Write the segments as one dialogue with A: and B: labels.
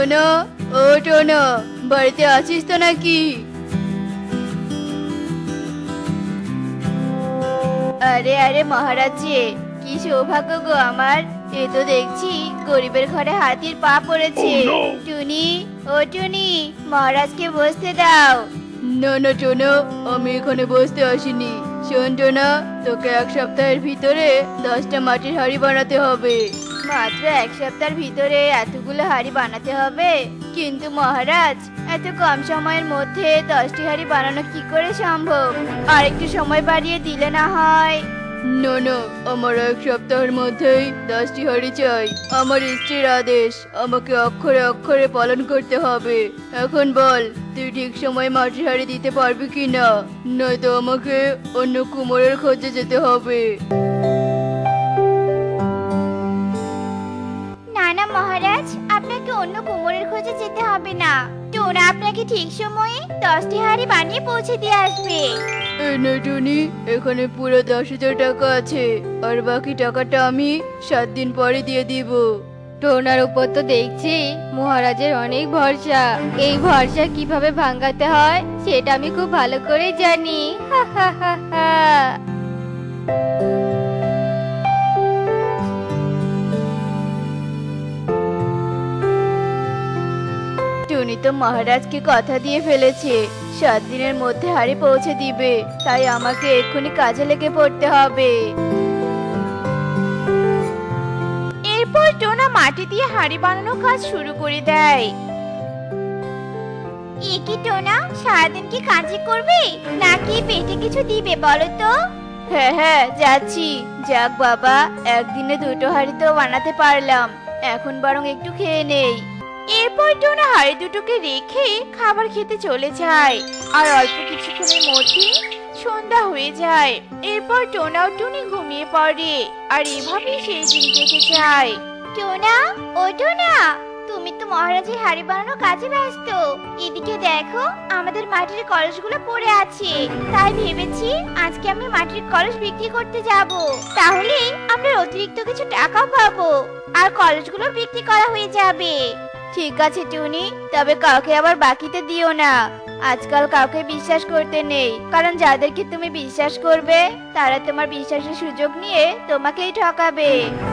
A: টোনা, ও টোনা, বাড়িতে আছিস তো নাকি? আরে আরে মহারাজ যে, কি সৌভাগ্য গো আমার। এ তো দেখছি গরিবের ঘরে হাতির পা পড়েছে। টুনি, ও টুনি, মহারাজকে বসতে দাও। না না টোনা, আমি এখানে বসতে আসিনি। শোন টোনা, তোকে 1 সপ্তাহের ভিতরে 10টা মাটির হাঁড়ি বানাতে হবে। মাত্র 1 সপ্তাহের ভিতরে এতগুলো হাঁড়ি বানাতে হবে? কিন্তু মহারাজ, এত কম সময়ের মধ্যে 10টি হাঁড়ি বানানো কি করে সম্ভব? আর একটু সময় বাড়িয়ে দিলে না হয়? না না, আমার 1 সপ্তাহের মধ্যেই 10টি হাঁড়ি চাই। আমার স্ত্রীর আদেশ আমাকে অক্ষরে অক্ষরে পালন করতে হবে। এখন বল, তুই ঠিক সময় মাটির হাঁড়ি দিতে পারবি কিনা, নয়তো আমাকে অন্য কুমোরের খোঁজে যেতে হবে।
B: না না মহারাজ, আপনাকে অন্য কুমোরের খোঁজে যেতে হবে না। টোনা আপনাকে ঠিক সময়ে 10টি হাঁড়ি বানিয়ে পৌঁছে দিয়ে আসবে।
A: এই নে টুনি, এখানে পুরো 10,000 টাকা আছে, আর বাকি টাকাটা আমি 7 দিন পরে দিয়ে দিব। টোনার উপর তো দেখছি মহারাজের অনেক ভরসা। এই ভরসা কিভাবে ভাঙাতে হয় সেটা আমি খুব ভালো করে জানি। হা হা হা হা। টুনি তো মহারাজকে কথা দিয়ে ফেলেছে 7 দিনের মধ্যে হাঁড়ি পৌঁছে দিবে, তাই আমাকে এক্ষুনি কাজে লেগে পড়তে হবে।
B: এরপর টোনা মাটি দিয়ে হাঁড়ি বানানোর কাজ শুরু করে দেয়। কি টোনা, সারাদিন কি কাজই করবে নাকি পেটে কিছু দিবে বলো তো?
A: হ্যাঁ হ্যাঁ, যাচ্ছি। যাক বাবা, একদিনে 2টো হাঁড়ি তো বানাতে পারলাম, এখন বরং একটু খেয়ে নেই।
B: এরপর টোনা হাঁড়ি দুটোকে রেখে খাবার খেতে চলে যায়। আর অল্প কিছুক্ষণের মধ্যে সন্ধ্যা হয়ে যায়। এরপর টোনা ও টুনি ঘুমিয়ে পড়ে। আর এভাবেই সেই দিন কেটে যায়। টোনা, ও টোনা, তুমি তো মহারাজের হাঁড়ি বানানোর কাজে ব্যস্ত। এদিকে দেখো, আমাদের মাটির কলসগুলো পড়ে আছে। তাই ভেবেছি আজকে আমি মাটির কলস বিক্রি করতে যাব, তাহলে আমরা অতিরিক্ত কিছু টাকা পাবো আর কলসগুলো বিক্রি করা হয়ে যাবে।
A: ঠিক আছে টুনি, তবে কাউকে আবার বাকিতে দিও না। আজকাল কাউকে বিশ্বাস করতে নেই, কারণ যাদেরকে তুমি বিশ্বাস করবে তারা তোমার বিশ্বাসের সুযোগ নিয়ে তোমাকেই ঠকাবে।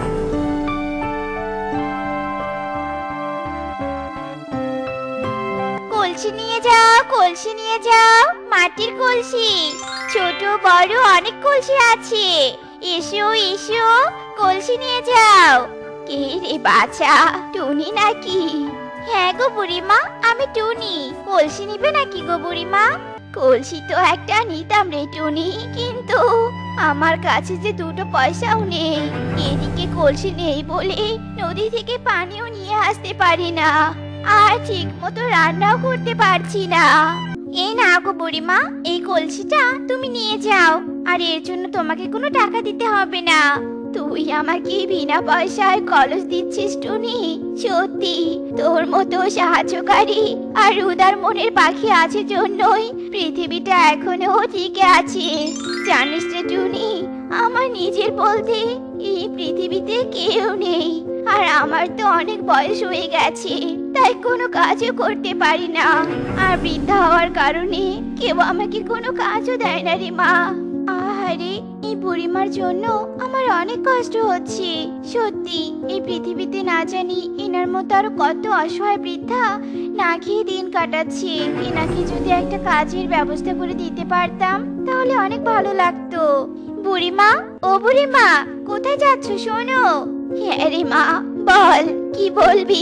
B: কলসি নিয়ে যাও, কলসি নিয়ে যাও, মাটির কলসি। ছোট বড় অনেক কলসি আছে, এসো এসো, কলসি নিয়ে যাও। কে রে বাছা, টুনি নাকি? হ্যাঁ গো বুড়িমা, আমি টুনি। কলসি নিবে নাকি গো বুড়িমা? কলসি তো একটা নিতাম রে টুনি, কিন্তু আমার কাছে যে 2টো পয়সাও নেই। এদিকে কলসি নেই বলে নদী থেকে পানিও নিয়ে আসতে পারি না, আর ঠিক মতো রান্নাও করতে পারছি না। এই না গো বুড়িমা, এই কলসিটা তুমি নিয়ে যাও, আর এর জন্য তোমাকে কোনো টাকা দিতে হবে না। তুই আমাকে বিনা পয়সায় কলস দিচ্ছিস টুনি? সত্যি তোর মতো সাহায্যকারী আর উদার মনের পাখি আছে জন্যই পৃথিবীটা এখনো টিকে আছে। জানিস রে টুনি, আমার নিজের বলতে এই পৃথিবীতে কেউ নেই। আর আমার তো অনেক বয়স হয়ে গেছে, তাই কোনো কাজও করতে পারি না। আর বৃদ্ধা হওয়ার কারণে কেউ আমাকে কোনো কাজও দেয় না রে মা। আহারে, এই বুড়িমার জন্য আমার অনেক কষ্ট হচ্ছে। সত্যি এই পৃথিবীতে না জানি এনার মতো আরো কত অসহায় বৃদ্ধা না খেয়ে দিন কাটাচ্ছে। এনাকে যদি একটা কাজের ব্যবস্থা করে দিতে পারতাম তাহলে অনেক ভালো লাগতো। বুড়িমা, ও বুড়িমা, কোথায় যাচ্ছ শোনো? হ্যাঁ রে মা, বল, কি বলবি?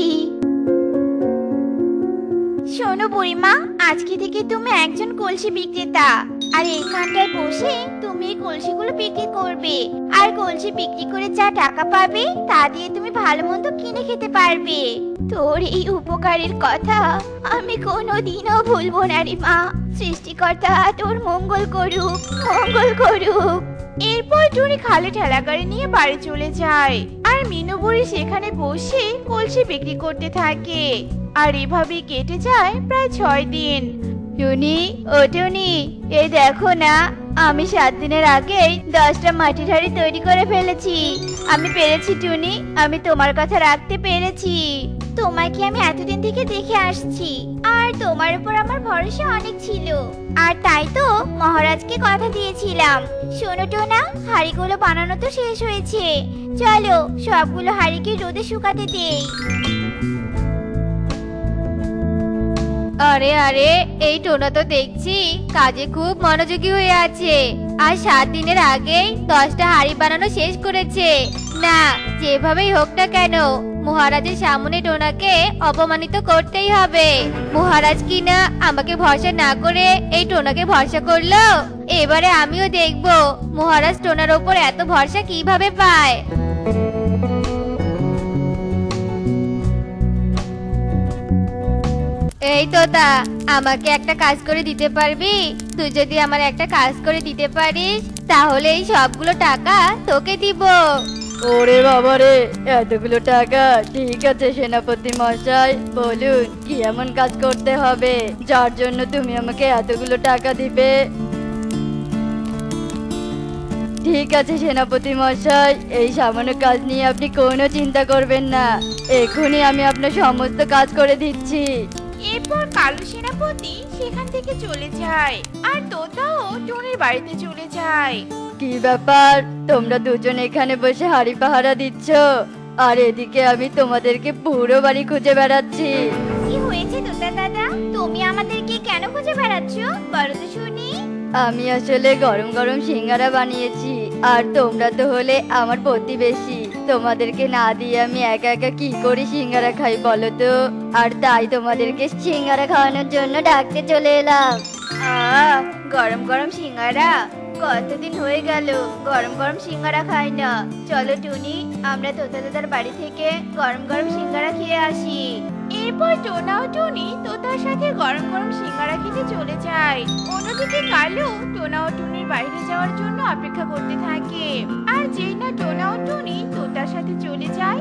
B: শোনো বুড়িমা, আজকে থেকে তুমি একজন কলসি বিক্রেতা, আর এইখানটায় বসে তুমি এই কলসিগুলো বিক্রি করবে। আর কলসি বিক্রি করে যা টাকা পাবে তা দিয়ে তুমি ভালো মন্দ কিনে খেতে পারবে। তোর এই উপকারের কথা আমি কোনোদিনও ভুলবো না রে মা। সৃষ্টিকর্তা তোর মঙ্গল করুক, মঙ্গল করুক। এরপর টুনি খালি ঠেলা গাড়ি নিয়ে বাড়ি চলে যায়, আর মিনু বুড়ি সেখানে বসে কলসি বিক্রি করতে থাকে। আর এভাবেই কেটে যায় প্রায় 6 দিন।
A: টুনি, ও টুনি, এই দেখো না, আমি 7 দিনের আগেই 10টা মাটির হাঁড়ি তৈরি করে ফেলেছি। আমি পেরেছি টুনি, আমি তোমার কথা রাখতে পেরেছি।
B: তোমাকে আমি এতদিন থেকে দেখে আসছি, আর তোমার উপর আমার ভরসা অনেক ছিল। আর তাই তো মহারাজকে কথা দিয়েছিলাম। শোনো টোনা, হাঁড়িগুলো বানানো তো শেষ হয়েছে, চলো সবগুলো হাঁড়িকে রোদে শুকাতে দেই।
A: আরে আরে, এই টোনা তো দেখছি কাজে খুব মনোযোগী হয়ে আছে, আর 7 দিনের আগেই 10টা হাঁড়ি বানানো শেষ করেছে। না, যেভাবেই হোক না কেন মহারাজের সামনে টোনাকে অপমানিত করতেই হবে। মহারাজ কি না আমাকে ভরসা না করে এই টোনাকে ভরসা করলো? এবারে আমিও দেখবো মহারাজ টোনার ওপর এত ভরসা কিভাবে পায়। এই তোতা, আমাকে একটা কাজ করে দিতে পারবি? তুই যদি আমার একটা কাজ করে দিতে পারিস তাহলে এই সবগুলো টাকা তোকে দিব।
C: ওরে বাবারে, এতগুলো টাকা! ঠিক আছে সেনাপতি মশাই, বলুন কি এমন কাজ করতে হবে যার জন্য তুমি আমাকে এতগুলো টাকা দিবে? ঠিক আছে সেনাপতি মশাই, এই সামান্য কাজ নিয়ে আপনি কোনো চিন্তা করবেন না, এখনই আমি আপনার সমস্ত কাজ করে দিচ্ছি।
B: এরপর কালু সেনাপতি সেখান থেকে চলে যায়, আর তোতাও টুনির বাড়িতে চলে যায়।
C: কি ব্যাপার, তোমরা দুজন এখানে বসে হাড়ি পাহারা দিচ্ছ, আর এদিকে আমি তোমাদেরকে পুরো বাড়ি খুঁজে বেড়াচ্ছি।
B: কি হয়েছে তোতা দাদা, তুমি আমাদেরকে কেন খুঁজে বেড়াচ্ছ, বলো তো শুনি।
C: আমি আসলে গরম গরম সিঙ্গারা বানিয়েছি, আর তোমরা তো হলে আমার প্রতিবেশী, তোমাদেরকে না দিয়ে আমি একা একা কি করে সিঙ্গারা খাই বলো তো? আর তাই তোমাদেরকে সিঙ্গারা খাওয়ানোর জন্য ডাকতে চলে এলাম।
A: গরম গরম সিঙ্গারা? কতদিন হয়ে গেল গরম গরম সিঙ্গারা খাই না। চলো টুনি, আমরা তোতা দাদার বাড়ি থেকে গরম গরম সিঙ্গারা খেয়ে আসি।
B: এরপর টোনা ও টুনি তোতার সাথে গরম গরম সিঙ্গারা খেতে চলে যায়। অন্যদিকে কালু টোনা ও টুনির বাড়িতে যাওয়ার জন্য অপেক্ষা করতে থাকে। আর যেই না টোনা ও টুনি তোতার সাথে চলে যায়,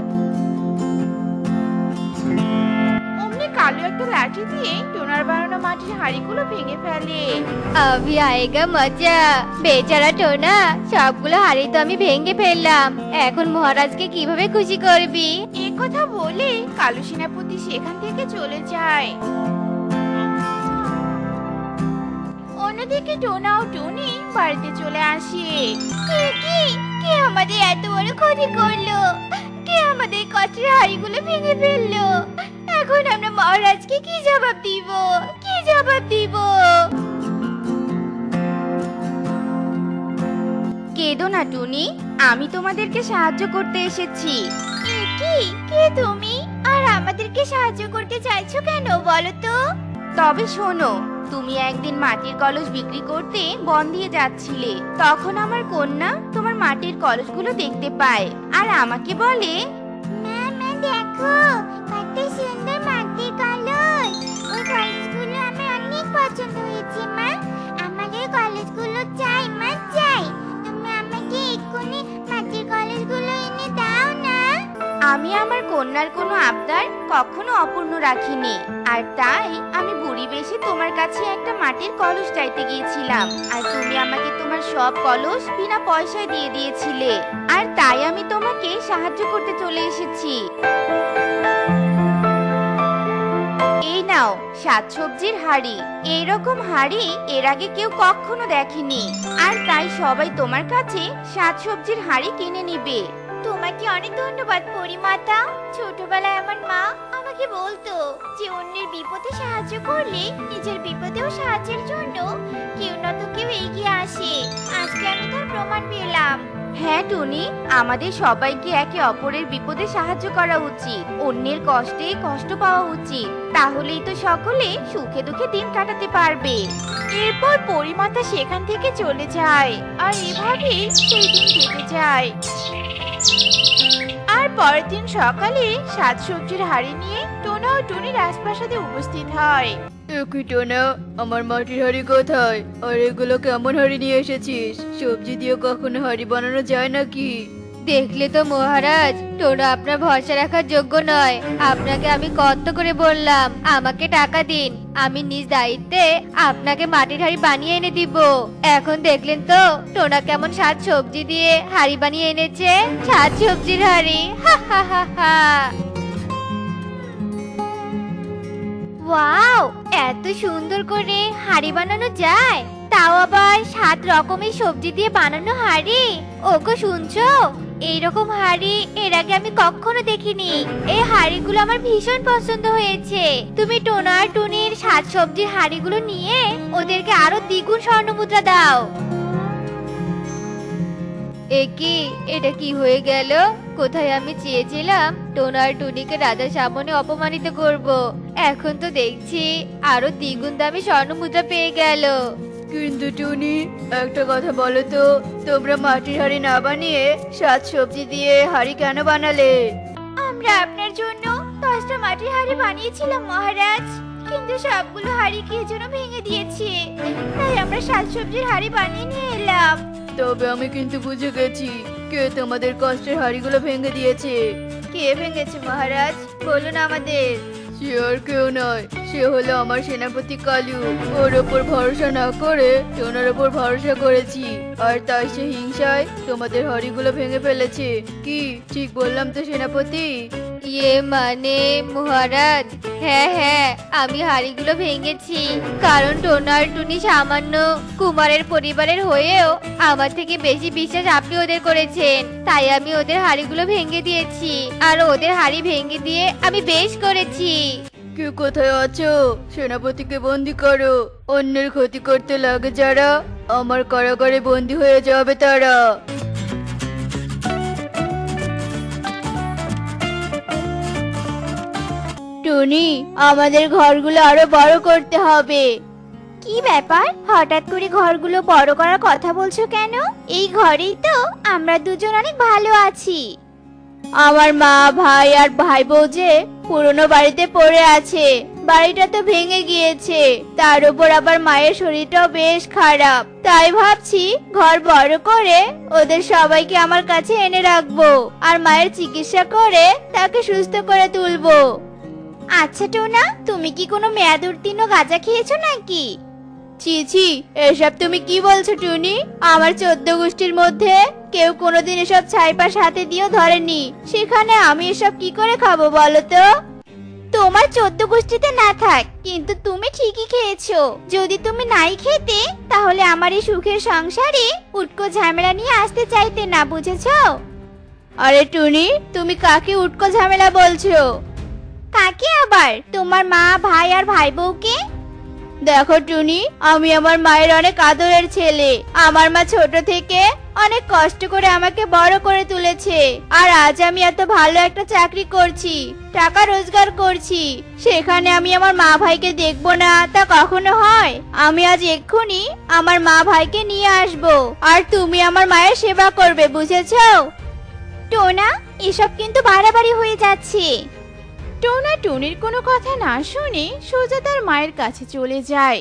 B: অমনি কালু একটা লাঠি দিয়ে টোনার বানানো মাটির হাঁড়িগুলো ভেঙে ফেলে।
A: अभी आएगा मजा। বেচারা টোনা, সবগুলো হাড়ি তো আমি ভেঙে ফেললাম, এখন মহারাজকে কিভাবে খুশি করবি?
B: এই কথা বলে কালু সেনাপতি সেখান থেকে চলে যায়। অন্যদিকে টোনা ও টুনি বাড়িতে চলে আসে। কে আমাদের এত বড় ক্ষতি করলো? কে আমাদের কষ্টের হাঁড়িগুলো ভেঙে ফেললো? এখন আমরা মহারাজকে কি জবাব দিব? কি জবাব দিব? কেঁদো না টুনি, আমি তোমাদেরকে সাহায্য করতে এসেছি। কে তুমি, আর আমাদেরকে সাহায্য করতে চাইছো কেন বলো তো? তবে শোনো, তুমি একদিন মাটির কলস বিক্রি করতে বন দিয়ে যাচ্ছিলে, তখন আমার কন্যা তোমার মাটির কলসগুলো দেখতে পায়, আর আমাকে বলে, মা দেখো কত সুন্দর মাটির কলস, ওই কলসগুলো আমার অনেক পছন্দ হয়েছে মা, আমাদের কলসগুলো চাই মা, চাই, তুমি আমাকে এক্ষুনি মাটির কলসগুলো এনে দাও না। আমি আমার কন্যার কোনো আবদার কখনো অপূর্ণ রাখিনি, আর তাই আমি বুড়ি বেশে তোমার কাছে একটা মাটির কলস চাইতে গিয়েছিলাম, আর তুমি আমাকে তোমার সব কলস বিনা পয়সায় দিয়ে দিয়েছিলে, আর তাই আমি তোমাকে সাহায্য করতে চলে এসেছি। এই নাও শাকসবজির হাঁড়ি, এইরকম হাঁড়ি এর আগে কেউ কখনো দেখেনি, আর তাই সবাই তোমার কাছে শাকসবজির হাঁড়ি কিনে নিবে। তোমাকে অনেক ধন্যবাদ পরিমাতা। ছোটবেলায় আমার মা আমাকে বলতো যে অন্যের বিপদে সাহায্য করলে নিজের বিপদেও সাহায্যের জন্য কেউ না তো কেউ এগিয়ে আসে। আজকে আমি তার প্রমাণ পেলাম। হ্যাঁ টুনি, আমাদের সবাইকে একে অপরের বিপদে সাহায্য করা উচিত, অন্যের কষ্টে কষ্ট পাওয়া উচিত, তাহলেই তো সকলে সুখে দুঃখে দিন কাটাতে পারবে। এরপর পরিমাতা সেখান থেকে চলে যায়, আর এভাবেই সেই দিন কেটে যায়। আর পরের দিন সকালে শাকসবজির হাঁড়ি নিয়ে টোনা ও টুনি রাজপ্রাসাদে উপস্থিত হয়।
C: একই টোনা, আমার মাটির হাঁড়ি কোথায়? আর এগুলো কেমন হাঁড়ি নিয়ে এসেছিস? সবজি দিয়ে কখনো হাঁড়ি বানানো যায় নাকি?
A: দেখলে তো মহারাজ, টোনা আপনার ভরসা রাখার যোগ্য নয়। আপনাকে আমি কত করে বললাম আমাকে টাকা দিন, আমি নিজ দায়িত্বে আপনাকে মাটির হাঁড়ি বানিয়ে এনে দিব। এখন দেখলেন তো টোনা কেমন শাক সবজি দিয়ে হাঁড়ি বানিয়ে এনেছে, শাক সবজির হাঁড়ি। হা হা হা হা।
B: ওয়াও, এত সুন্দর করে হাঁড়ি বানানো যায়, তাও আবার 7 রকমের সবজি দিয়ে বানানো হাঁড়ি। ওগো শুনছো, এইরকম হাঁড়ি এর আগে আমি কখনো দেখিনি। এই হাঁড়িগুলো আমার ভীষণ পছন্দ হয়েছে। তুমি টোনা আর টুনির 7 সবজির হাঁড়িগুলো নিয়ে ওদেরকে আরো দ্বিগুণ স্বর্ণমুদ্রা দাও।
A: একি, এটা কি হয়ে গেল? কোথায় আমি চেয়েছিলাম টোনা আর টুনিকে রাজার সামনে অপমানিত করব, এখন তো দেখছি আরো দ্বিগুণ দামে স্বর্ণমুদ্রা পেয়ে গেল। কিন্তু টুনি, একটা কথা বলো তো, তোমরা মাটির হাঁড়ি না বানিয়ে 7 সবজি দিয়ে হাঁড়ি কেন বানালে?
B: আমরা আপনার জন্য 10টা মাটির হাঁড়ি বানিয়েছিলাম মহারাজ, কিন্তু সবগুলো হাঁড়ি কে যেন ভেঙে দিয়েছে, তাই আমরা 7 সবজির হাঁড়ি বানিয়ে নিয়ে এলাম।
A: তবে আমি কিন্তু বুঝে গেছি কে তোমাদের কষ্টের হাঁড়িগুলো ভেঙে দিয়েছে। কে ভেঙেছে মহারাজ, বলুন আমাদের। সে আর কেউ নয়, সে হলো আমার সেনাপতি কালু। ওর ওপর ভরসা না করে টোনার ওপর ভরসা করেছি, আর তাই সে হিংসায় তোমাদের হাঁড়িগুলো ভেঙে ফেলেছে। কি ঠিক বললাম তো সেনাপতি? ইয়ে মানে মহারাজ, হ্যাঁ হ্যাঁ, আমি হাঁড়িগুলো ভেঙেছি, কারণ টোনা আর টুনি সামান্য কুমারের পরিবারের হয়েও আমার থেকে বেশি বিশ্বাস আপনি ওদের করেছেন, তাই আমি ওদের হাঁড়িগুলো ভেঙে দিয়েছি, আর ওদের হাঁড়ি ভেঙে দিয়ে আমি বেশ করেছি। কে কোথায় আছো? সেনাপতিকে বন্দি করো। অন্যের ক্ষতি করতে লাগে যারা, আমার কারাগারে বন্দি হয়ে যাবে তারা। টুনি, আমাদের ঘরগুলো আরো বড় করতে হবে।
B: কি ব্যাপার, হঠাৎ করে ঘরগুলো বড় করার কথা বলছো কেন? এই ঘরেই তো আমরা দুজন অনেক ভালো আছি।
A: আমার মা, ভাই আর ভাই বউ যে পুরনো বাড়িতে পড়ে আছে, বাড়িটা তো ভেঙে গিয়েছে, তার উপর আবার মায়ের শরীরটাও বেশ খারাপ, তাই ভাবছি ঘর বড় করে ওদের সবাইকে আমার কাছে এনে রাখবো, আর মায়ের চিকিৎসা করে তাকে সুস্থ করে তুলবো।
B: আচ্ছা টোনা, তুমি কি কোনো মেয়াদ উত্তীর্ণ গাঁজা খেয়েছো নাকি?
A: ছি ছি, এসব তুমি কি বলছো টুনি? আমার 14 গোষ্ঠীর মধ্যে কেউ কোনোদিন এসব ছাইপাশ হাতে দিয়েও ধরেনি, সেখানে আমি এসব কি করে খাবো বলো তো?
B: তোমার 14 গোষ্ঠীতে না থাক, কিন্তু তুমি ঠিকই খেয়েছো। যদি তুমি নাই খেতে, তাহলে আমার এই সুখের সংসারে উটকো ঝামেলা নিয়ে আসতে চাইতে না, বুঝেছো?
A: আরে টুনি, তুমি কাকে উটকো ঝামেলা বলছো?
B: কাকে আবার? তোমার মা, ভাই আর ভাই বউকে।
A: দেখো টুনি, আমি আমার মায়ের অনেক আদরের ছেলে। আমার মা ছোট থেকে অনেক কষ্ট করে আমাকে বড় করে তুলেছে, আর আজ আমি এত ভালো একটা চাকরি করছি, টাকা রোজগার করছি, সেখানে আমি আমার মা ভাইকে দেখবো না, তা কখনো হয়? আমি আজ এক্ষুনি আমার মা ভাইকে নিয়ে আসবো, আর তুমি আমার মায়ের সেবা করবে, বুঝেছো?
B: টোনা, এসব কিন্তু বাড়াবাড়ি হয়ে যাচ্ছে।
D: টোনা টুনির কোনো কথা না শুনে সোজা তার মায়ের কাছে চলে যায়।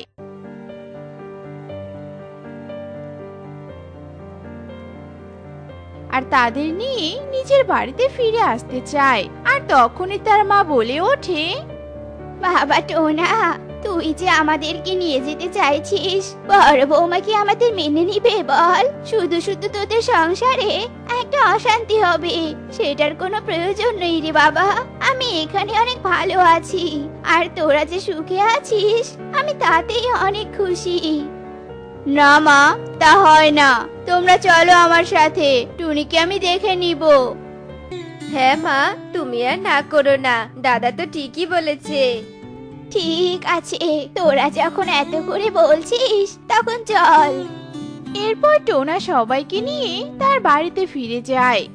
D: আর তাদের নিয়ে নিজের বাড়িতে ফিরে আসতে চায়, আর তখনই তার মা বলে ওঠে,
B: বাবা টোনা, তুই যে আমাদেরকে নিয়ে যেতে চাইছিস, বড় বৌমা কি আমাদের মেনে নিবে বল? শুধু শুধু তোদের সংসারে একটা অশান্তি হবে, সেটার কোনো প্রয়োজন নেই রে বাবা। আমি এখানে অনেক ভালো আছি, আর তোরা যে সুখে আছিস, আমি তাতেই অনেক খুশি।
A: না মা, তা হয় না, তোমরা চলো আমার সাথে, টুনিকে আমি দেখে নিব। হ্যাঁ মা, তুমি আর না করো না, দাদা তো ঠিকই বলেছে।
B: ঠিক আছে, তোরা যখন এত করে বলছিস, তখন চল।
D: এরপর টোনা সবাইকে নিয়ে তার বাড়িতে ফিরে যায়,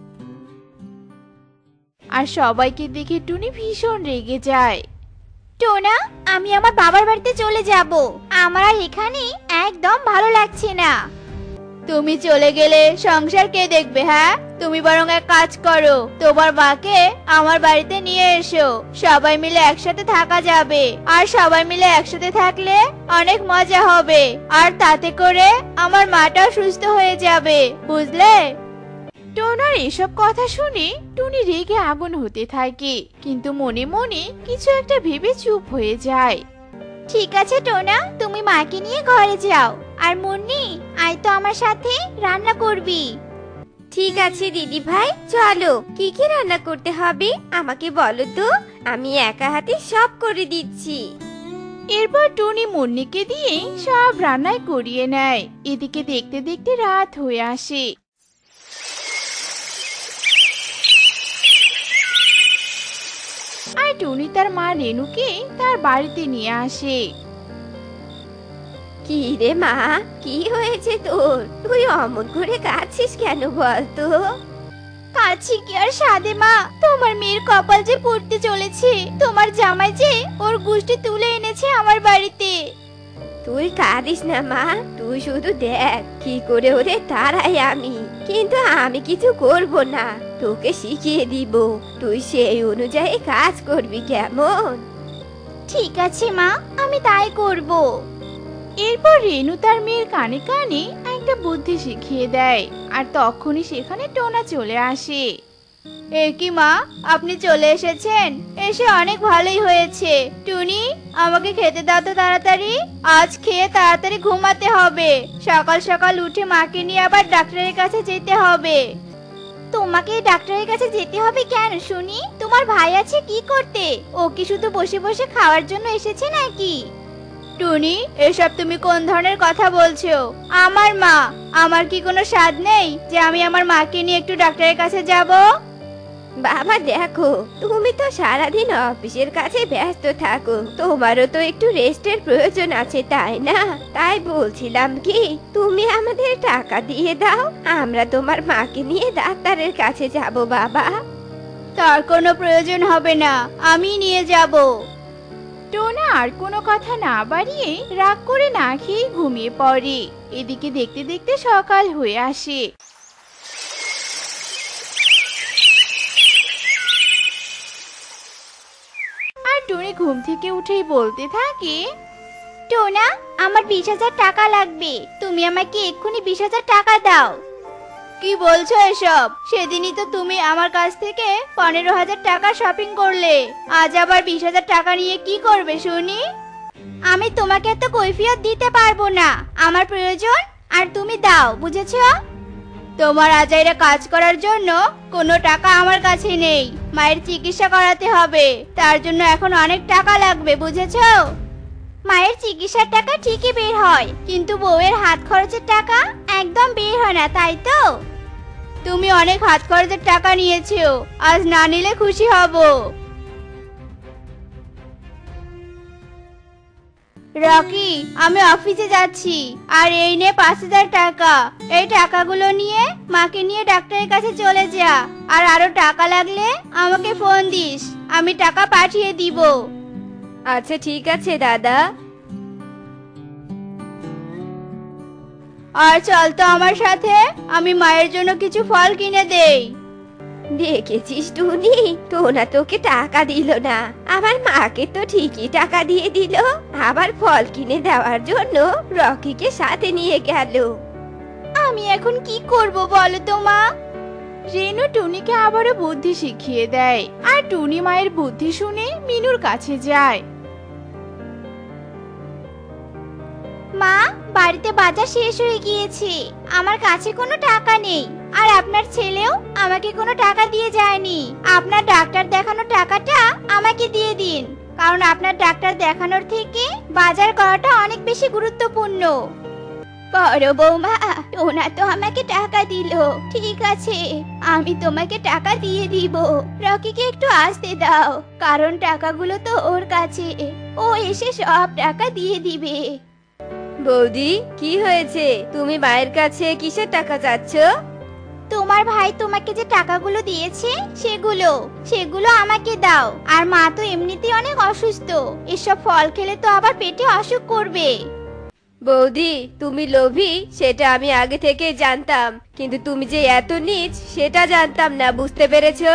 D: আর সবাইকে দেখে টুনি ভীষণ রেগে যায়।
B: টোনা, আমি আমার বাবার বাড়িতে চলে যাব, আমার আর এখানে একদম ভালো লাগছে না।
A: তুমি চলে গেলে সংসার কে দেখবে? হ্যাঁ, তুমি বরং এক কাজ করো, তোমার মাকে আমার বাড়িতে নিয়ে এসো, সবাই মিলে একসাথে থাকা যাবে, আর সবাই মিলে একসাথে থাকলে অনেক মজা হবে, আর তাতে করে আমার মাটাও সুস্থ হয়ে যাবে, বুঝলে?
D: টোনার এসব কথা শুনে টুনি রেগে আগুন হতে থাকে, কিন্তু মনে মনে কিছু একটা ভেবে চুপ হয়ে যায়।
B: ঠিক আছে টোনা, তুমি মাকে নিয়ে ঘরে যাও, আর মুন্নি, আয় তো আমার সাথে, রান্না করবি।
E: ঠিক আছে দিদি ভাই, চলো। কি কি রান্না করতে হবে আমাকে বলো তো, আমি একা হাতে সব করে দিচ্ছি।
D: এরপর টুনি মুন্নিকে দিয়ে সব রান্নায় করিয়ে নেয়। এদিকে দেখতে দেখতে রাত হয়ে আসে। আর টুনি তার মা রেনুকে তার বাড়িতে নিয়ে আসে।
E: কি রে মা, কি হয়েছে তোর? তুই অমন করে কাঁদছিস কেন বলতো?
B: কাছি কি আর সাদে মা, তোমার মেয়ের কপাল যে পড়তে চলেছে। তোমার জামাই যে ওর গুষ্টি তুলে এনেছে আমার বাড়িতে।
E: তুই কাঁদিস না মা, তুই শুধু দেখ কি করে ওরে তারাই আমি। কিন্তু আমি কিছু করব না, তোকে শিখিয়ে দিব, তুই সেই অনুযায়ী কাজ করবি, কেমন?
B: ঠিক আছে মা, আমি তাই করব।
D: এরপর রেনু তার মেয়ের কানে কানে একটা বুদ্ধি শিখিয়ে দেয়। আর তখনই সেখানে টোনা চলে আসে।
A: এ কি মা, আপনি চলে এসেছেন? এসে অনেক ভালোই হয়েছে। টুনি, আমাকে খেতে দাও তো তাড়াতাড়ি। আজ খেয়ে তাড়াতাড়ি ঘুমাতে হবে। সকাল সকাল উঠে মাকে নিয়ে আবার ডাক্তারের কাছে যেতে হবে।
B: তোমাকে ডাক্তারের কাছে যেতে হবে কেন শুনি? তোমার ভাই আছে কি করতে? ও কি শুধু বসে বসে খাওয়ার জন্য এসেছে নাকি?
A: টুনি, এসব তুমি কোন ধরনের কথা বলছো? আমার মা, আমার কি কোনো স্বাদ নেই যে আমি আমার মাকে নিয়ে একটু ডাক্তারের কাছে যাব?
E: বাবা দেখো, তুমি তো সারাদিন অফিসের কাছে ব্যস্ত থাকো, তোমারও তো একটু রেস্টের প্রয়োজন আছে, তাই না? তাই বলছিলাম কি, তুমি আমাদের টাকা দিয়ে দাও, আমরা তোমার মাকে নিয়ে ডাক্তারের কাছে যাব। বাবা,
A: তার কোনো প্রয়োজন হবে না, আমি নিয়ে যাব।
D: টোনা আর কোনো কথা না বাড়িয়ে রাগ করে না খেয়ে ঘুমিয়ে পড়ে। এদিকে দেখতে দেখতে সকাল হয়ে আসে। আর টুনি ঘুম থেকে উঠেই বলতে থাকে,
B: টোনা, আমার 20,000 টাকা লাগবে, তুমি আমাকে এক্ষুনি 20,000 টাকা দাও।
A: কি বলছো এসব? সেদিনই তো তুমি আমার কাছ থেকে 15,000 টাকা শপিং করলে। আজ আবার 20,000 টাকা নিয়ে কি করবে শুনি?
B: আমি তোমাকে তো কৈফিয়ত দিতে পারবো না, আমার প্রয়োজন আর তুমি দাও, বুঝেছো?
A: তোমার আজাইরা কাজ করার জন্য কোনো টাকা আমার কাছে নেই। মায়ের চিকিৎসা করাতে হবে, তার জন্য এখন অনেক টাকা লাগবে, বুঝেছো?
B: মায়ের চিকিৎসার টাকা ঠিকই বের হয়, কিন্তু বউয়ের হাত খরচের টাকা একদম বের হয় না, তাই তো?
A: তুমি অনেক হাত খরচের টাকা নিয়েছো, আজ না নিলে খুশি হব। রকি, আমি অফিসে যাচ্ছি, আর এই নে 5,000 টাকা। এই টাকাগুলো নিয়ে মাকে নিয়ে ডাক্তারের কাছে চলে যা। আর আরো টাকা লাগলে আমাকে ফোন দিস, আমি টাকা পাঠিয়ে দিব।
E: আচ্ছা ঠিক আছে দাদা।
A: আর চল তো আমার সাথে, আমি মায়ের জন্য কিছু ফল কিনে দেই।
E: দেখেছিস টুনি, টোনা তোকে টাকা দিল না, আমার মাকে তো ঠিকই টাকা দিয়ে দিল, আবার ফল কিনে দেওয়ার জন্য রকিকে সাথে নিয়ে গেল।
B: আমি এখন কি করব বলো তো মা?
D: রেনু টুনিকে আবারও বুদ্ধি শিখিয়ে দেয়। আর টুনি মায়ের বুদ্ধি শুনে মিনুর কাছে যায়।
B: মা, বাড়িতে বাজার শেষ হয়ে গিয়েছে, আমার কাছে কোনো টাকা নেই, আর আপনার ছেলেও আমাকে কোনো টাকা দিয়ে যায়নি। আপনার ডাক্তার দেখানোর টাকাটা আমাকে দিয়ে দিন, কারণ আপনার ডাক্তার দেখানোর থেকে বাজার করাটা অনেক বেশি গুরুত্বপূর্ণ। বড় বৌমা, টোনা তো আমাকে টাকা দিল, ঠিক আছে, আমি তোমাকে টাকা দিয়ে দিব। রকিকে একটু আসতে দাও, কারণ টাকাগুলো তো ওর কাছে, ও এসে সব টাকা দিয়ে দিবে।
E: বৌদি, কি হয়েছে? তুমি মায়ের কাছে কিসের টাকা চাচ্ছ?
B: তোমার ভাই তোমাকে যে টাকাগুলো দিয়েছে সেগুলো আমাকে দাও। আর মা তো এমনিতেই অনেক অসুস্থ, এসব ফল খেলে তো আবার পেটে অসুখ করবে।
E: বৌদি, তুমি লোভী সেটা আমি আগে থেকে জানতাম, কিন্তু তুমি যে এত নীচ সেটা জানতাম না, বুঝতে পেরেছো?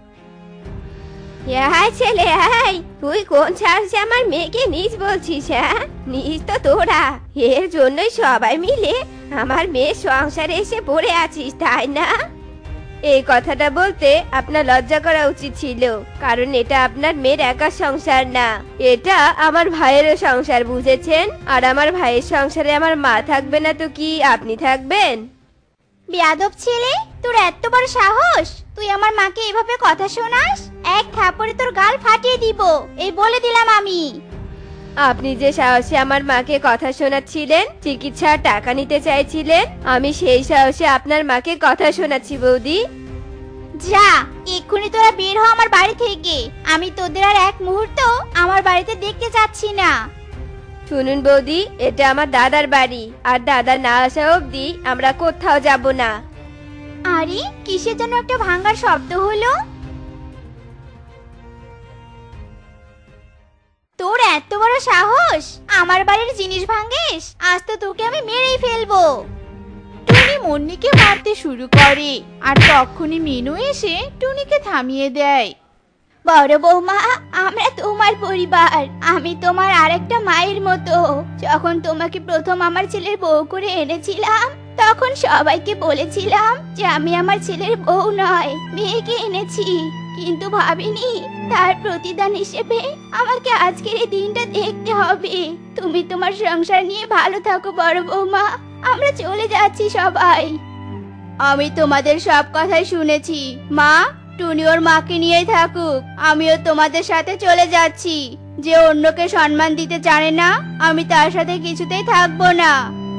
E: হ্যাঁ ছেলে, হ্যাঁ, তুই কোন সাহসে আমার মেয়েকে নীচ বলছিস? হ্যাঁ, নীচ তো তোরা, এর জন্যই সবাই মিলে আমার মেয়ের সংসারে এসে পড়ে আছিস, তাই না? এই কথাটা বলতে আপনার লজ্জা করা উচিত ছিল, কারণ এটা আপনার মেয়ের একা সংসার না, এটা আমার ভাইয়েরও সংসার, বুঝেছেন? আর আমার ভাইয়ের সংসারে আমার মা থাকবে না তো কি আপনি থাকবেন?
B: বেয়াদব ছেলে, তোর এত বড় সাহস, তুই আমার মাকে এভাবে কথা শোনাস? এক থাপড়ে তোর গাল ফাটিয়ে দিব, এই বলে দিলাম আমি।
E: আপনি যে সাহসে আমার মাকে কথা শোনাচ্ছিলেন, চিকিৎসার টাকা নিতে চাইছিলেন, আমি সেই সাহসে আপনার মাকে কথা শোনাচ্ছি বৌদি।
B: যা, এক্ষুনি তোরা বের হ আমার বাড়ি থেকে। আমি তোদের আর এক মুহূর্ত আমার বাড়িতে দেখতে চাচ্ছি না।
E: শুনুন বৌদি, এটা আমার দাদার বাড়ি, আর দাদা না আসা অবধি আমরা কোথাও যাব না।
B: আরে কিসের যেন একটা ভাঙার শব্দ হলো। তোর এত বড় সাহস আমার বাড়ির জিনিস ভাঙিস? আজ তো তোকে আমি মেরেই ফেলবো।
D: টুনি মুন্নিকে মারতে শুরু করে, আর তখনই মিনু এসে টুনিকে থামিয়ে দেয়।
B: বড় বৌমা, আমরা তোমার পরিবার। আমি তোমার আরেকটা মায়ের মতো। যখন তোমাকে প্রথম আমার ছেলের বউ করে এনেছিলাম, তখন সবাইকে বলেছিলাম যে আমি আমার ছেলের বউ নয়, মেয়েকে এনেছি। কিন্তু ভাবিনি তার প্রতিদান হিসেবে আমাকে আজকের এই দিনটা দেখতে হবে। তুমি তোমার সংসার নিয়ে ভালো থাকো বড় বৌমা, আমরা চলে যাচ্ছি সবাই।
A: আমি তোমাদের সব কথাই শুনেছি মা। টুনি ওর মাকে নিয়েই থাকুক, আমিও তোমাদের সাথে চলে যাচ্ছি। যে অন্যকে সম্মান দিতে জানে না, আমি তার সাথে কিছুতেই থাকবো না।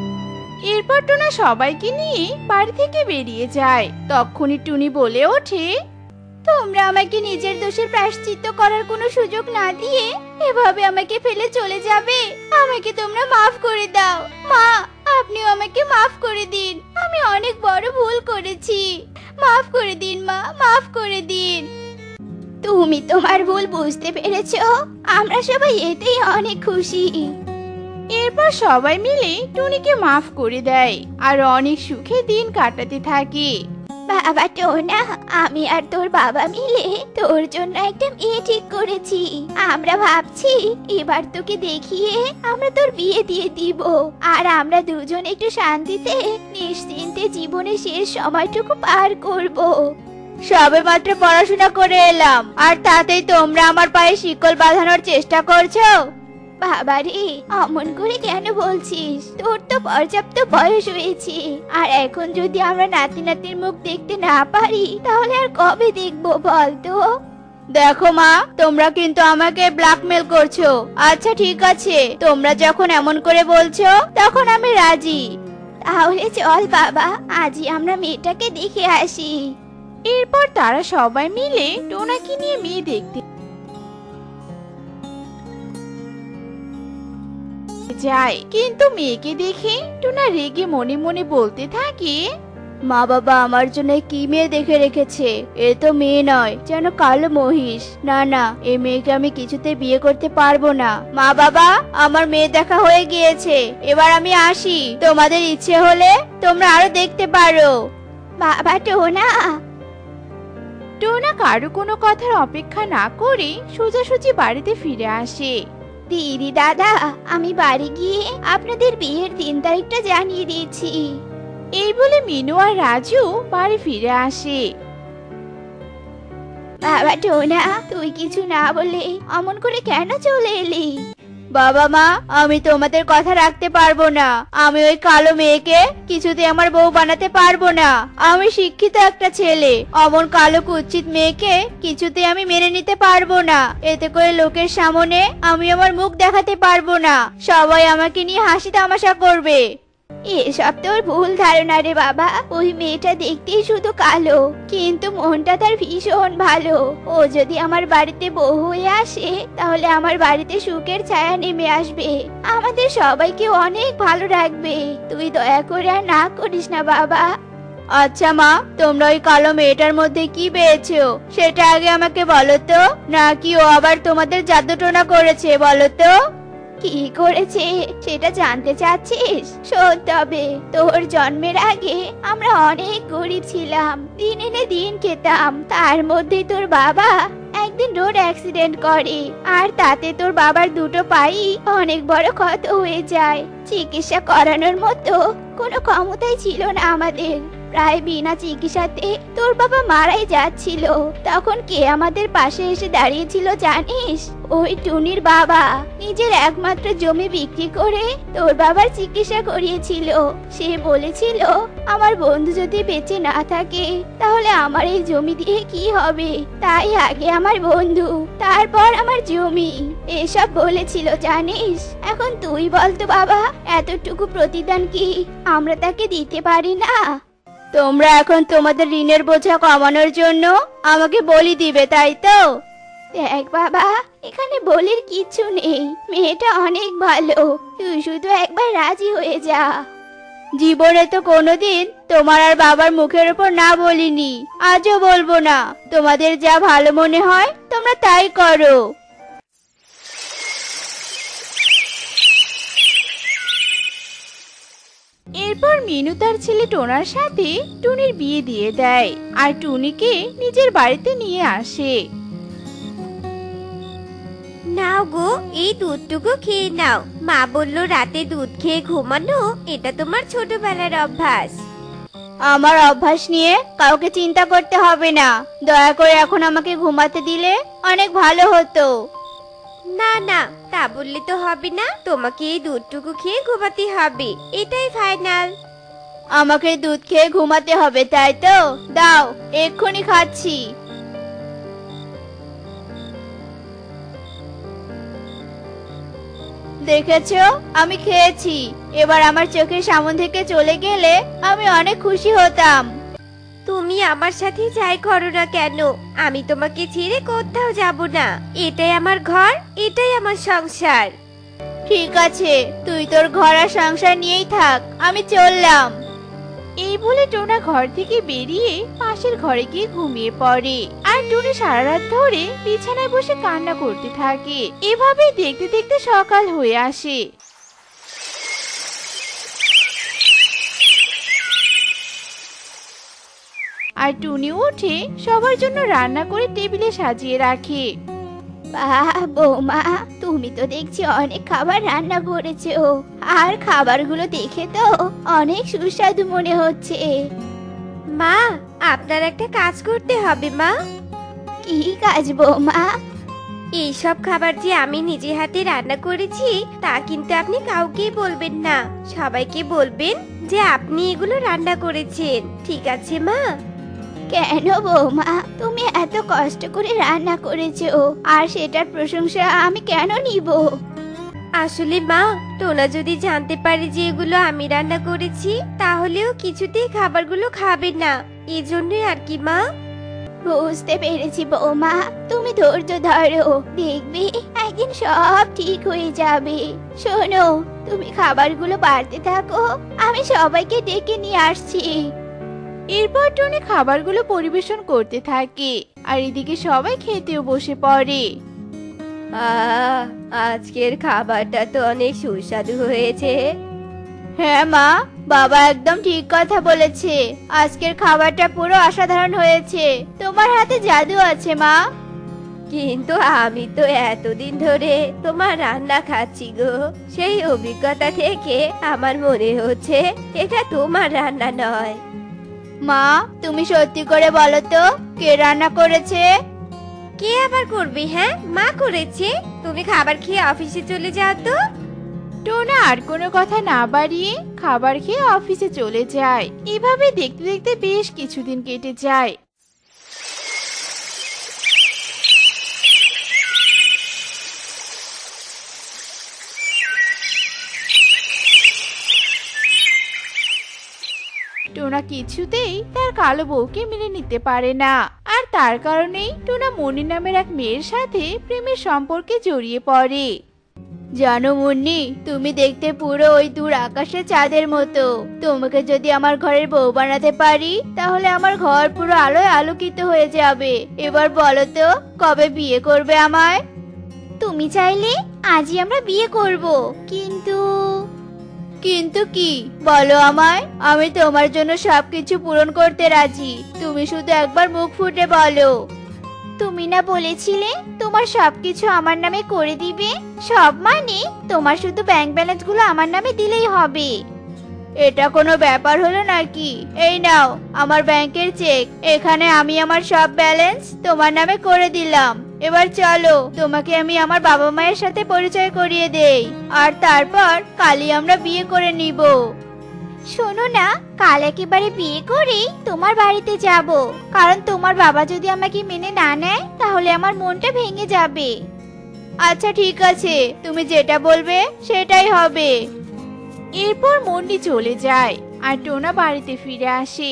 D: এরপর টোনা সবাইকে নিয়ে বাড়ি থেকে বেরিয়ে যায়। তখনই টুনি বলে ওঠে,
A: তোমরা আমাকে নিজের দোষের প্রায়শ্চিত্ত করার কোনো সুযোগ না দিয়ে এভাবে আমাকে ফেলে চলে যাবে? আমাকে তোমরা মাফ করে দাও মা, আপনিও আমাকে মাফ করে দিন। আমি অনেক বড় ভুল করেছি, মাফ করে দিন মা, মাফ করে দিন।
B: তুমি তোমার ভুল বুঝতে পেরেছো, আমরা সবাই এতেই অনেক খুশি।
D: এরপর সবাই মিলে টুনিকে মাফ করে দেয় আর অনেক সুখে দিন কাটাতে থাকে।
B: বাবা টোনা, আমি আর তোর বাবা মিলে তোর জন্য একটা মেয়ে ঠিক করেছি। আমরা ভাবছি এবার তোকে দেখিয়ে আমরা তোর বিয়ে দিয়ে দিব, আর আমরা দুজন একটু শান্তিতে নিশ্চিন্তে জীবনের শেষ সময়টুকু পার করব।
A: সবে মাত্র পড়াশোনা করে এলাম, আর তাতেই তোমরা আমার পায়ে শিকল বাঁধানোর চেষ্টা করছো?
B: বাবারে, অমন করে কেন বলছিস? তোর তো পর্যাপ্ত বয়স হয়েছে, আর এখন যদি আমরা নাতি নাতির মুখ দেখতে না পারি তাহলে আর কবে দেখবো বল তো?
A: দেখো মা, তোমরা কিন্তু আমাকে ব্ল্যাকমেল করছো। আচ্ছা ঠিক আছে, তোমরা যখন এমন করে বলছো তখন আমি রাজি।
B: তাহলে চল বাবা, আজই আমরা মেয়েটাকে দেখে আসি।
D: এরপর তারা সবাই মিলে টোনাকে নিয়ে মেয়ে দেখতে যায়। কিন্তু মেয়েকে দেখে টোনা রেগে মনে মনে বলতে থাকে,
A: মা বাবা আমার জন্য কি মেয়ে দেখে রেখেছে? এ তো মেয়ে নয়, যেন কালো মহিষ। না না, এই মেয়েকে আমি কিছুতে বিয়ে করতে পারবো না। মা বাবা, আমার মেয়ে দেখা হয়ে গিয়েছে, এবার আমি আসি। তোমাদের ইচ্ছে হলে তোমরা আরো দেখতে পারো।
B: বাবা টোনা।
D: টোনা কারো কোনো কথার অপেক্ষা না করে সোজাসুজি বাড়িতে ফিরে আসে।
B: দিদি দাদা, আমি বাড়ি গিয়ে আপনাদের বিয়ের দিন তারিখটা জানিয়ে দিয়েছি।
D: এই বলে মিনু আর রাজু বাড়ি ফিরে আসে।
B: বাবা টোনা, তুই কিছু না বলে অমন করে কেন চলে এলি?
A: বাবা মা, আমি তোমাদের কথা রাখতে পারবো না। আমি ওই কালো মেয়েকে কিছুতে আমার বউ বানাতে পারবো না। আমি শিক্ষিত একটা ছেলে, অমন কালো কুৎসিত মেয়েকে কিছুতে আমি মেনে নিতে পারবো না। এতে করে লোকের সামনে আমি আমার মুখ দেখাতে পারবো না, সবাই আমাকে নিয়ে হাসি তামাশা করবে।
B: এসব তোর ভুল ধারণা রে বাবা। ওই মেয়েটা দেখতেই শুধু কালো, কিন্তু মনটা তার ভীষণ ভালো। ও যদি আমার বাড়িতে বউ হয়ে আসে তাহলে আমার বাড়িতে সুখের ছায়া নেমে আসবে, আমাদের সবাইকে অনেক ভালো রাখবে। তুই দয়া করে আর না করিস না বাবা।
A: আচ্ছা মা, তোমরা ওই কালো মেয়েটার মধ্যে কি পেয়েছো সেটা আগে আমাকে বলো তো, নাকি ও আবার তোমাদের জাদুটোনা করেছে? বলো তো
B: কি করেছে সেটা জানতে চাচ্ছিস? শোন তবে, তোর জন্মের আগে আমরা অনেক গরিব ছিলাম, দিন এনে দিন খেতাম। তার মধ্যে তোর বাবা একদিন রোড অ্যাক্সিডেন্ট করে, আর তাতে তোর বাবার দুটো পাই অনেক বড় ক্ষত হয়ে যায়। চিকিৎসা করানোর মতো কোনো ক্ষমতাই ছিল না আমাদের। প্রায় বিনা চিকিৎসাতে তোর বাবা মারাই যাচ্ছিল, তখন কে আমাদের পাশে এসে দাঁড়িয়েছিল জানিস? ওই টুনির বাবা নিজের একমাত্র জমি বিক্রি করে তোর বাবার চিকিৎসা করিয়েছিল। সে বলেছিল আমার বন্ধু যদি বেঁচে না থাকে তাহলে আমার এই জমি দিয়ে কি হবে, তাই আগে আমার বন্ধু তারপর আমার জমি, এসব বলেছিল জানিস। এখন তুই বলতো বাবা, এতটুকু প্রতিদান কি আমরা তাকে দিতে পারি না?
A: তোমরা এখন তোমাদের ঋণের বোঝা কমানোর জন্য আমাকে বলি দিবে, তাই তো?
B: দেখ বাবা, এখানে বলির কিছু নেই, মেয়েটা অনেক ভালো, তুই শুধু একবার রাজি হয়ে যা।
A: জীবনে তো কোনোদিন তোমার আর বাবার মুখের উপর না বলিনি, আজও বলবো না। তোমাদের যা ভালো মনে হয় তোমরা তাই করো।
D: এরপর মিনু তার ছেলে টোনার সাথে টুনির বিয়ে দিয়ে দেয় আর টুনিকে নিজের বাড়িতে নিয়ে আসে।
E: নাও গো, এই দুধটুকু খেয়ে নাও। মা বললো রাতে দুধ খেয়ে ঘুমানো এটা তোমার ছোটবেলার অভ্যাস।
A: আমার অভ্যাস নিয়ে কাউকে চিন্তা করতে হবে না, দয়া করে এখন আমাকে ঘুমাতে দিলে অনেক ভালো হতো।
E: না না, তা বললে তো হবে না, তোমাকে এই দুধটুকু খেয়ে ঘুমাতে হবে, এটাই ফাইনাল।
A: আমাকে দুধ খেয়ে ঘুমাতে হবে, তাই তো? দাও, এক্ষুনি খাচ্ছি। দেখেছো, আমি খেয়েছি। এবার আমার চোখের সামনে থেকে চলে গেলে আমি অনেক খুশি হতাম।
E: তুমি আমার সাথে যাই করো না কেন, আমি তোমাকে ছেড়ে কোথাও যাব না। এটাই আমার ঘর, এটাই আমার সংসার।
A: ঠিক আছে, তুই তোর ঘর আর সংসার নিয়েই থাক, আমি চললাম।
D: এই বলে টোনা ঘর থেকে বেরিয়ে পাশের ঘরে গিয়ে ঘুমিয়ে পড়ে আর টুনি সারা রাত ধরে বিছানায় বসে কান্না করতে থাকে। এভাবেই দেখতে দেখতে সকাল হয়ে আসে। আর টুনি উঠে সবার জন্য রান্না করে টেবিলে সাজিয়ে রাখে।
B: বাহ বৌমা, তুমি তো দেখছি অনেক খাবার রান্না করেছো, আর খাবারগুলো দেখে তো অনেক সুস্বাদু মনে হচ্ছে।
E: মা, আপনার একটা কাজ করতে হবে মা।
B: কি কাজ বৌমা?
E: এইসব খাবার যে আমি নিজে হাতে রান্না করেছি তা কিন্তু আপনি কাউকেই বলবেন না। সবাইকে বলবেন যে আপনি এগুলো রান্না করেছেন, ঠিক আছে মা?
B: কেন বৌমা, তুমি এত কষ্ট করে রান্না করেছো আর সেটার প্রশংসা আমি কেন নিব?
E: আসলে মা, টোনা যদি জানতে পারে যে এগুলো আমি রান্না করেছি তাহলেও কিছুতেই খাবারগুলো খাবে না, এজন্যই আর কি মা।
B: বুঝতে পেরেছি বৌমা, তুমি ধৈর্য ধরো, দেখবে একদিন সব ঠিক হয়ে যাবে। শোনো, তুমি খাবারগুলো বাড়তে থাকো, আমি সবাইকে ডেকে নিয়ে আসছি।
D: এরপর টুনি খাবারগুলো পরিবেশন করতে থাকে আর এদিকে সবাই খেতেও বসে পড়ে।
E: আজকের খাবারটা তো অনেক সুস্বাদু হয়েছে।
A: হ্যাঁ মা, বাবা একদম ঠিক কথা বলেছে। আজকের খাবারটা পুরো অসাধারণ হয়েছে। তোমার হাতে জাদু আছে মা।
E: কিন্তু আমি তো এতদিন ধরে তোমার রান্না খাচ্ছি গো, সেই অভিজ্ঞতা থেকে আমার মনে হচ্ছে এটা তোমার রান্না নয়।
A: মা, তুমি সত্যি করে বলো তো, কে রান্না করেছে?
E: কে আবার করবে? হ্যাঁ, মা করেছে। তুমি খাবার খেয়ে অফিসে চলে যাও তো।
D: টোনা আর কোনো কথা না বাড়িয়ে খাবার খেয়ে অফিসে চলে যায়। এভাবে দেখতে দেখতে বেশ কিছুদিন কেটে যায়। টোনা কিছুতেই তার কালো বউকে মেনে নিতে পারে না, আর তার কারণেই টোনা মনি নামের এক মেয়ের সাথে প্রেমের সম্পর্কে জড়িয়ে পড়ে।
A: জানো মুন্নি, তুমি দেখতে পুরো ওই দূর আকাশের চাঁদের মতো। তোমাকে যদি আমার ঘরের বউ বানাতে পারি তাহলে আমার ঘর পুরো আলোয় আলোকিত হয়ে যাবে। এবার বলো তো, কবে বিয়ে করবে আমায়?
B: তুমি চাইলে আজই আমরা বিয়ে করব, কিন্তু
A: কিন্তু কি বলো আমায়, আমি তোমার জন্য সবকিছু পূরণ করতে রাজি। তুমি শুধু একবার মুখ ফুটে বলো।
B: তুমি না বলেছিলে তোমার সবকিছু আমার নামে করে দিবে? সব মানে তোমার শুধু ব্যাংক ব্যালেন্স গুলো আমার নামে দিলেই হবে।
A: এটা কোনো ব্যাপার হলো নাকি? এই নাও আমার ব্যাংকের চেক, এখানে আমি আমার সব ব্যালেন্স তোমার নামে করে দিলাম। এবার চলো, তোমাকে আমি আমার বাবা মায়ের সাথে পরিচয় করিয়ে দেই, আর তারপর কালই আমরা বিয়ে করে নিব।
B: শোনো না, কাল একেবারে বিয়ে করেই তোমার বাড়িতে যাব, কারণ তোমার বাবা যদি আমাকে মেনে না নেয় তাহলে আমার মনটা ভেঙে যাবে।
A: আচ্ছা ঠিক আছে, তুমি যেটা বলবে সেটাই হবে।
D: এরপর মুন্নি চলে যায় আর টোনা বাড়িতে ফিরে আসে।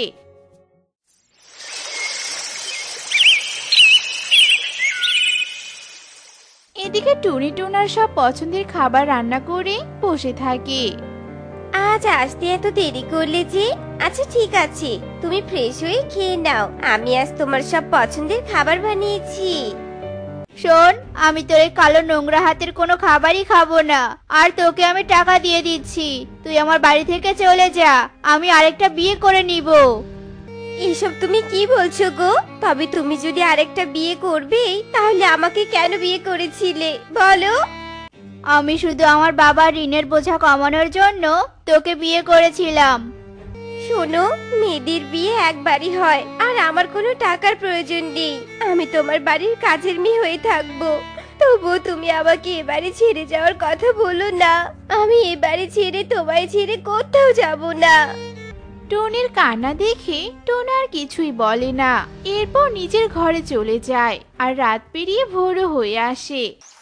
D: এদিকে টুনি টোনার সব পছন্দের খাবার রান্না করে বসে থাকে।
E: আজ আসতে এত দেরি করলে যে? আচ্ছা ঠিক আছে, তুমি ফ্রেশ হয়ে খেয়ে নাও, আমি আজ তোমার সব পছন্দের খাবার বানিয়েছি।
A: শোন, আমি তোর এই কালো নোংরা হাতের কোনো খাবারই খাবো না, আর তোকে আমি টাকা দিয়ে দিচ্ছি, তুই আমার বাড়ি থেকে চলে যা, আমি আরেকটা বিয়ে করে নিব।
E: এসব তুমি কি বলছো গো? তবে তুমি যদি আরেকটা বিয়ে করবে তাহলে আমাকে কেন বিয়ে করেছিলে বলো?
A: আমি শুধু আমার বাবার ঋণের বোঝা কমানোর জন্য তোকে বিয়ে করেছিলাম।
E: শোনো, মেয়েদের বিয়ে একবারই হয়, আর আমার কোনো টাকার প্রয়োজন নেই, আমি তোমার বাড়ির কাজের মেয়ে হয়ে থাকবো। তবুও তুমি আমাকে এবারে ছেড়ে যাওয়ার কথা বলো না, আমি এবারে ছেড়ে তোমায় ছেড়ে কোথাও যাব না।
D: টুনির কান্না দেখে টোনা আর কিছুই বলে না। এরপর নিজের ঘরে চলে যায় আর রাত পেরিয়ে ভোরও হয়ে আসে।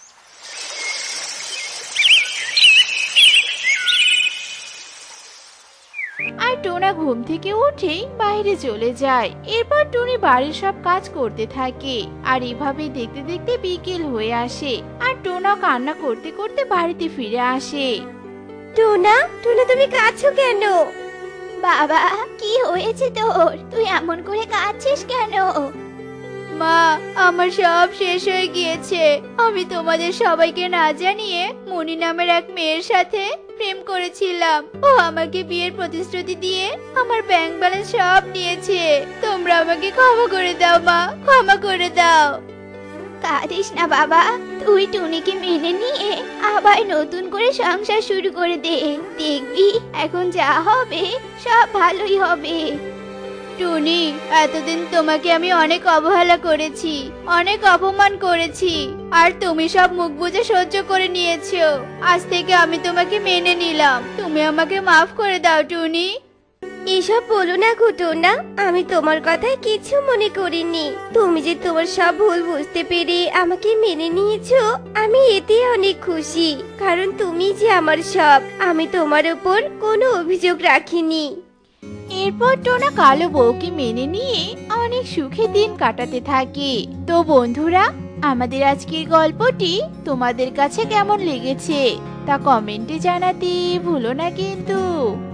D: আর টোনা ঘুম থেকে উঠেই বাইরে চলে যায়। এরপর টুনি বাড়ির সব কাজ করতে থাকে, আর এভাবে দেখতে দেখতে বিকেল হয়ে আসে আর টোনা কান্না করতে করতে বাড়িতে ফিরে আসে।
E: টোনা, টোনা তুমি কাঁদছো কেন?
B: বাবা, কি হয়েছে তোর? তুই এমন করে কাঁদছিস কেন?
A: মা, আমার সব শেষ হয়ে গিয়েছে। আমি তোমাদের সবাইকে না জানিয়ে মনি নামের এক মেয়ের সাথে প্রেম করেছিলাম। ও আমাকে বিয়ের প্রতিশ্রুতি দিয়ে আমার ব্যাংক ব্যালেন্স সব নিয়েছে। তোমরা আমাকে ক্ষমা করে দাও মা, ক্ষমা করে দাও।
B: কাঁদিস না বাবা, তুই টুনিকে মেনে নিয়ে আবার নতুন করে সংসার শুরু করে দে, দেখবি এখন যা হবে সব ভালোই হবে।
A: টুনি, এতদিন তোমাকে আমি অনেক অবহেলা করেছি, অনেক অপমান করেছি, আর তুমি সব মুখ বুজে সহ্য করে নিয়েছো। আজ থেকে আমি তোমাকে মেনে নিলাম, তুমি আমাকে মাফ করে দাও টুনি।
E: এসব বলো না গো টোনা, আমি তোমার কথায় কিছু মনে করিনি। তুমি যে তোমার সব ভুল বুঝতে পেরে আমাকে মেনে নিয়েছো, আমি এতে অনেক খুশি, কারণ তুমি যে আমার সব, আমি তোমার উপর কোনো অভিযোগ রাখিনি।
D: এরপর টোনা কালো বউকে মেনে নিয়ে অনেক সুখে দিন কাটাতে থাকে। তো বন্ধুরা, আমাদের আজকের গল্পটি তোমাদের কাছে কেমন লেগেছে তা কমেন্টে জানাতে ভুলো না কিন্তু।